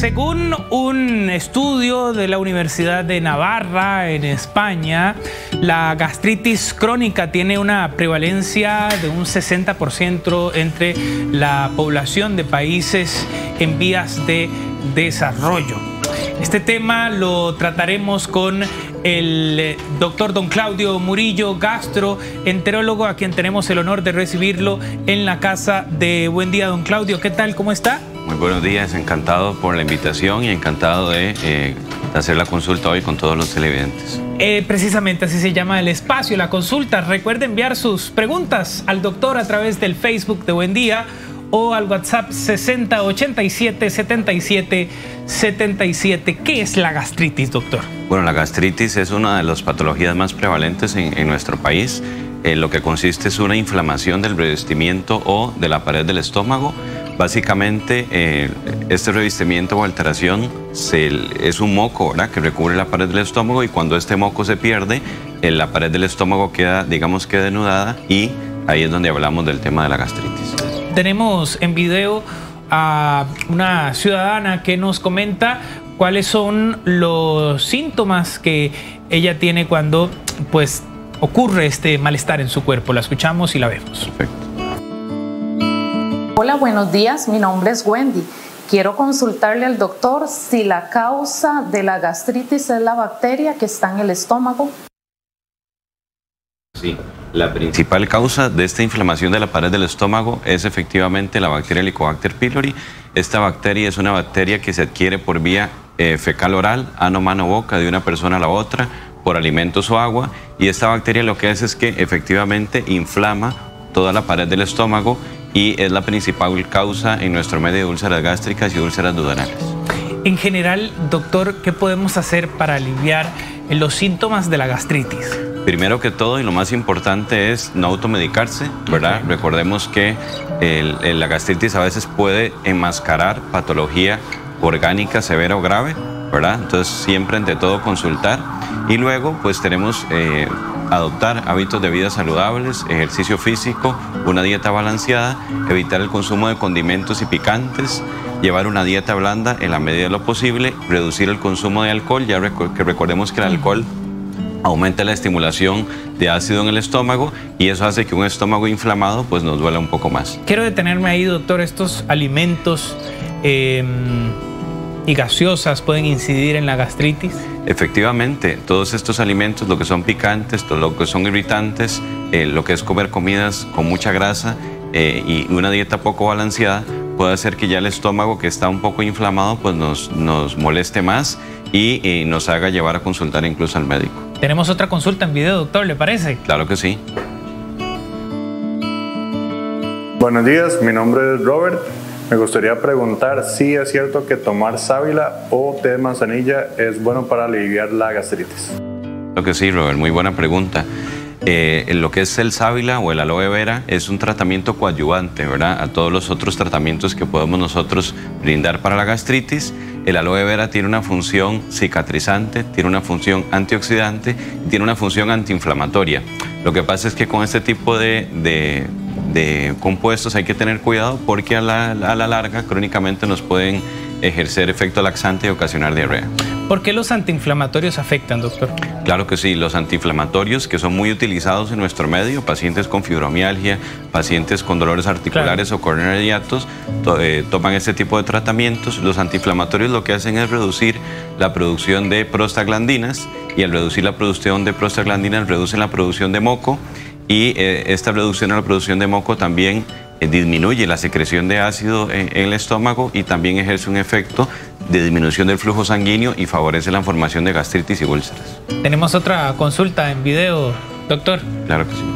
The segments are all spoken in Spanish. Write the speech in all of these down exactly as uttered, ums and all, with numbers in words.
Según un estudio de la Universidad de Navarra en España, la gastritis crónica tiene una prevalencia de un sesenta por ciento entre la población de países en vías de desarrollo. Este tema lo trataremos con el doctor don Claudio Murillo, gastroenterólogo, a quien tenemos el honor de recibirlo en la casa de Buen Día. Don Claudio, ¿qué tal? ¿Cómo está? Muy buenos días, encantado por la invitación y encantado de, eh, de hacer la consulta hoy con todos los televidentes. Eh, precisamente así se llama el espacio, la consulta. Recuerde enviar sus preguntas al doctor a través del Facebook de Buen Día o al WhatsApp sesenta ochenta y siete setenta y siete setenta y siete. ¿Qué es la gastritis, doctor? Bueno, la gastritis es una de las patologías más prevalentes en, en nuestro país. Eh, lo que consiste es una inflamación del revestimiento o de la pared del estómago. Básicamente, eh, este revestimiento o alteración se, es un moco, ¿verdad?, que recubre la pared del estómago, y cuando este moco se pierde, eh, la pared del estómago queda, digamos, que denudada, y ahí es donde hablamos del tema de la gastritis. Tenemos en video a una ciudadana que nos comenta cuáles son los síntomas que ella tiene cuando pues ocurre este malestar en su cuerpo. La escuchamos y la vemos. Perfecto. Hola, buenos días. Mi nombre es Wendy. Quiero consultarle al doctor si la causa de la gastritis es la bacteria que está en el estómago. Sí, la principal causa de esta inflamación de la pared del estómago es efectivamente la bacteria Helicobacter pylori. Esta bacteria es una bacteria que se adquiere por vía eh, fecal oral, ano, mano, boca, de una persona a la otra, por alimentos o agua, y esta bacteria lo que hace es que efectivamente inflama toda la pared del estómago y es la principal causa en nuestro medio de úlceras gástricas y úlceras duodenales. En general, doctor, ¿qué podemos hacer para aliviar los síntomas de la gastritis? Primero que todo, y lo más importante, es no automedicarse, ¿verdad? Okay. Recordemos que el, el, la gastritis a veces puede enmascarar patología orgánica severa o grave, ¿verdad? Entonces, siempre ante todo consultar. Y luego, pues tenemos eh, adoptar hábitos de vida saludables, ejercicio físico, una dieta balanceada, evitar el consumo de condimentos y picantes, llevar una dieta blanda en la medida de lo posible, reducir el consumo de alcohol, ya rec- que recordemos que el alcohol aumenta la estimulación de ácido en el estómago y eso hace que un estómago inflamado pues nos duela un poco más. Quiero detenerme ahí, doctor. Estos alimentos eh, y gaseosas pueden incidir en la gastritis. Efectivamente, todos estos alimentos, lo que son picantes, todo lo que son irritantes, eh, lo que es comer comidas con mucha grasa eh, y una dieta poco balanceada, puede hacer que ya el estómago, que está un poco inflamado, pues nos, nos moleste más y, y nos haga llevar a consultar incluso al médico. Tenemos otra consulta en video, doctor, ¿le parece? Claro que sí. Buenos días, mi nombre es Robert. Me gustaría preguntar si es cierto que tomar sábila o té de manzanilla es bueno para aliviar la gastritis. Claro que sí, Robert, muy buena pregunta. Eh, lo que es el sábila o el aloe vera es un tratamiento coadyuvante, ¿verdad?, a todos los otros tratamientos que podemos nosotros brindar para la gastritis. El aloe vera tiene una función cicatrizante, tiene una función antioxidante y tiene una función antiinflamatoria. Lo que pasa es que con este tipo de, de, de compuestos hay que tener cuidado porque a la, a la larga crónicamente nos pueden ejercer efecto laxante y ocasionar diarrea. ¿Por qué los antiinflamatorios afectan, doctor? Claro que sí, los antiinflamatorios que son muy utilizados en nuestro medio, pacientes con fibromialgia, pacientes con dolores articulares, claro, o coronary hiatus, to, eh, toman este tipo de tratamientos. Los antiinflamatorios lo que hacen es reducir la producción de prostaglandinas y al reducir la producción de prostaglandinas reducen la producción de moco y eh, esta reducción a la producción de moco también eh, disminuye la secreción de ácido en, en el estómago y también ejerce un efecto de disminución del flujo sanguíneo y favorece la formación de gastritis y úlceras. Tenemos otra consulta en video, doctor. Claro que sí.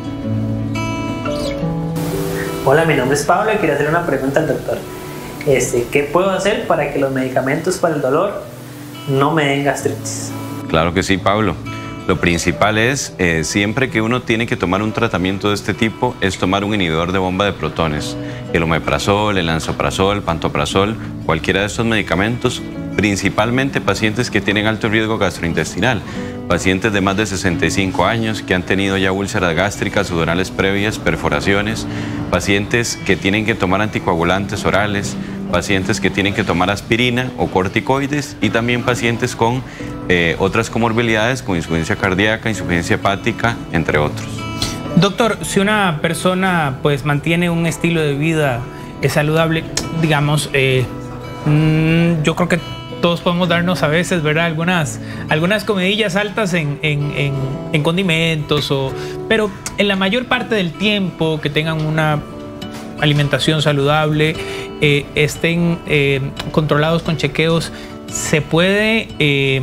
Hola, mi nombre es Pablo y quería hacer una pregunta al doctor. Este, ¿Qué puedo hacer para que los medicamentos para el dolor no me den gastritis? Claro que sí, Pablo. Lo principal es, eh, siempre que uno tiene que tomar un tratamiento de este tipo, es tomar un inhibidor de bomba de protones. El omeprazol, el lansoprazol, el pantoprazol, cualquiera de estos medicamentos, principalmente pacientes que tienen alto riesgo gastrointestinal, pacientes de más de sesenta y cinco años que han tenido ya úlceras gástricas, duodenales previas, perforaciones, pacientes que tienen que tomar anticoagulantes orales, pacientes que tienen que tomar aspirina o corticoides y también pacientes con eh, otras comorbilidades como insuficiencia cardíaca, insuficiencia hepática, entre otros. Doctor, si una persona pues mantiene un estilo de vida eh, saludable, digamos, eh, mmm, yo creo que todos podemos darnos a veces, ¿verdad? Algunas, algunas comidillas altas en, en, en, en condimentos, o, pero en la mayor parte del tiempo que tengan una alimentación saludable, eh, estén eh, controlados con chequeos, ¿se puede eh,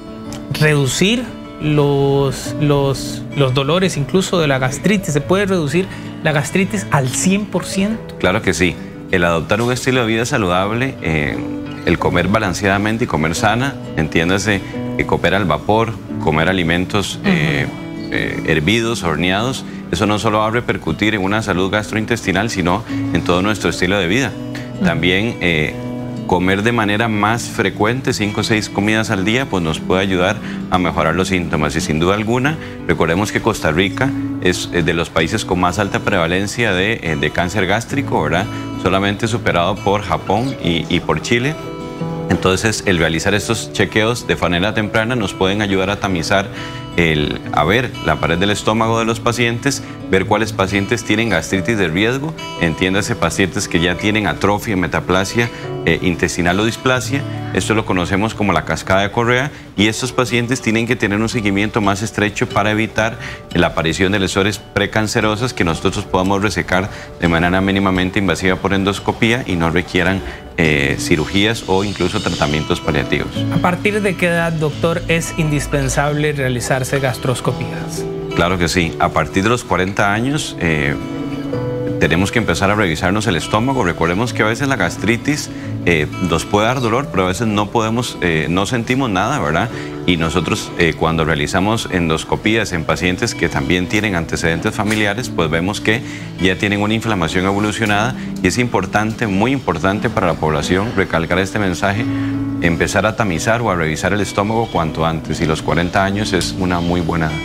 reducir los, los, los dolores incluso de la gastritis? ¿Se puede reducir la gastritis al cien por ciento? Claro que sí. El adoptar un estilo de vida saludable, eh, el comer balanceadamente y comer sana, entiéndase, eh, comer al vapor, comer alimentos eh, eh, hervidos, horneados, eso no solo va a repercutir en una salud gastrointestinal, sino en todo nuestro estilo de vida. También eh, comer de manera más frecuente, cinco o seis comidas al día, pues nos puede ayudar a mejorar los síntomas. Y sin duda alguna, recordemos que Costa Rica es de los países con más alta prevalencia de, de cáncer gástrico, ¿verdad? Solamente superado por Japón y, y por Chile. Entonces, el realizar estos chequeos de manera temprana nos pueden ayudar a tamizar, el, a ver la pared del estómago de los pacientes, ver cuáles pacientes tienen gastritis de riesgo, entiéndase pacientes que ya tienen atrofia, metaplasia eh, intestinal o displasia. Esto lo conocemos como la cascada de Correa, y estos pacientes tienen que tener un seguimiento más estrecho para evitar la aparición de lesiones precancerosas que nosotros podamos resecar de manera mínimamente invasiva por endoscopía y no requieran eh, cirugías o incluso tratamientos paliativos. ¿A partir de qué edad, doctor, es indispensable realizarse gastroscopías? Claro que sí. A partir de los cuarenta años eh, tenemos que empezar a revisarnos el estómago. Recordemos que a veces la gastritis eh, nos puede dar dolor, pero a veces no podemos, eh, no sentimos nada, ¿verdad? Y nosotros eh, cuando realizamos endoscopías en pacientes que también tienen antecedentes familiares, pues vemos que ya tienen una inflamación evolucionada, y es importante, muy importante para la población recalcar este mensaje: empezar a tamizar o a revisar el estómago cuanto antes, y los cuarenta años es una muy buena edad.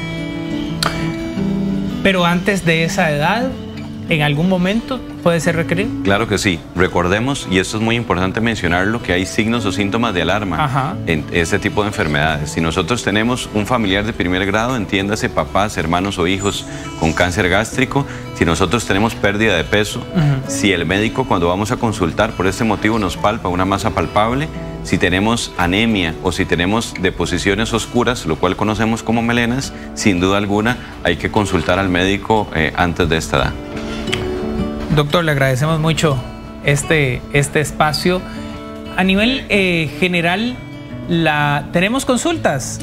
Pero antes de esa edad, ¿en algún momento puede ser requerido? Claro que sí. Recordemos, y esto es muy importante mencionarlo, que hay signos o síntomas de alarma Ajá. en este tipo de enfermedades. Si nosotros tenemos un familiar de primer grado, entiéndase papás, hermanos o hijos con cáncer gástrico, si nosotros tenemos pérdida de peso, uh-huh. si el médico cuando vamos a consultar por este motivo nos palpa una masa palpable, si tenemos anemia o si tenemos deposiciones oscuras, lo cual conocemos como melenas, sin duda alguna hay que consultar al médico eh, antes de esta edad. Doctor, le agradecemos mucho este, este espacio. A nivel eh, general, la, ¿tenemos consultas?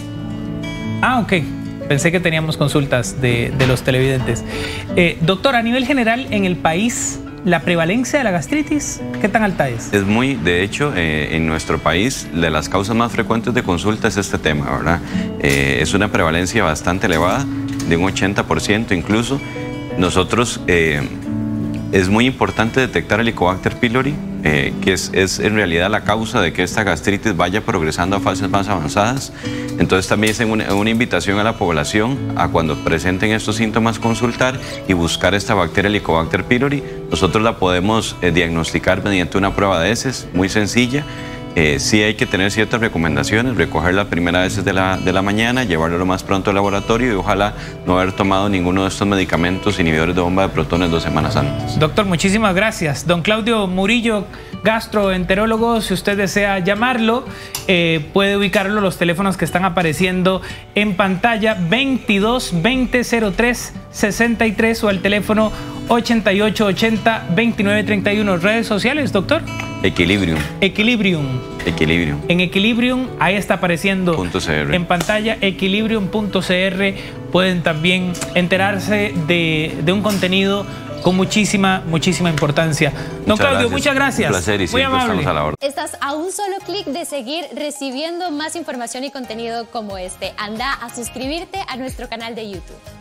Ah, ok. Pensé que teníamos consultas de, de los televidentes. Eh, doctor, a nivel general, en el país, ¿la prevalencia de la gastritis qué tan alta es? Es muy, de hecho, eh, en nuestro país, de las causas más frecuentes de consulta es este tema, ¿verdad? Eh, es una prevalencia bastante elevada, de un ochenta por ciento incluso. Nosotros, eh, es muy importante detectar el Helicobacter pylori, eh, que es, es en realidad la causa de que esta gastritis vaya progresando a fases más avanzadas. Entonces también es una, una invitación a la población a cuando presenten estos síntomas consultar y buscar esta bacteria Helicobacter pylori. Nosotros la podemos eh, diagnosticar mediante una prueba de heces muy sencilla. Eh, sí hay que tener ciertas recomendaciones, recoger la primera vez de la, de la mañana, llevarlo lo más pronto al laboratorio y ojalá no haber tomado ninguno de estos medicamentos inhibidores de bomba de protones dos semanas antes. Doctor, muchísimas gracias. Don Claudio Murillo, gastroenterólogo, si usted desea llamarlo, eh, puede ubicarlo, los teléfonos que están apareciendo en pantalla, veintidós veinte cero tres sesenta y tres o el teléfono ochenta y ocho ochenta veintinueve treinta y uno. ¿Redes sociales, doctor? Equilibrium. Equilibrium. Equilibrium. En Equilibrium, ahí está apareciendo .cr. en pantalla, equilibrium punto c r. Pueden también enterarse de, de un contenido con muchísima, muchísima importancia. Don Muchas Claudio, gracias. muchas gracias. Un placer y Muy siempre amable. estamos a la orden. Estás a un solo clic de seguir recibiendo más información y contenido como este. Anda a suscribirte a nuestro canal de YouTube.